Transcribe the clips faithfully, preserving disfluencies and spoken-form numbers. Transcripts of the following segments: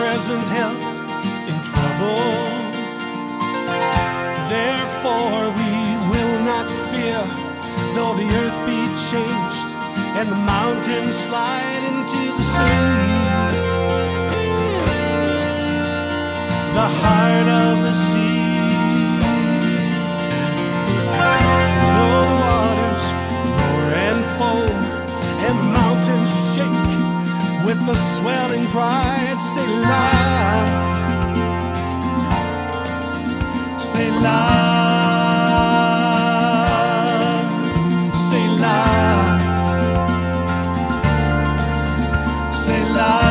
present help in trouble. Therefore we will not fear, though the earth be changed and the mountains slide into the sea. The heart of the sea, though the waters roar and foam and the mountains shake with the swelling pride, say lie, say lie, say lie, say lie.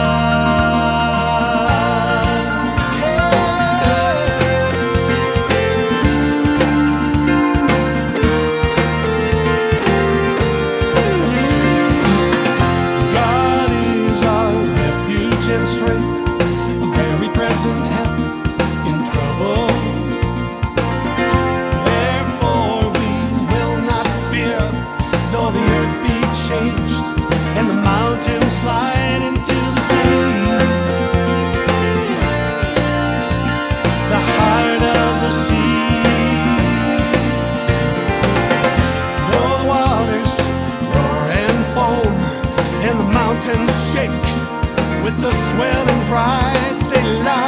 And strength, a very present help in trouble. Therefore we will not fear, though the earth be changed and the mountains slide into the sea. The heart of the sea, though the waters roar and foam and the mountains shake with the swelling pride, say lie.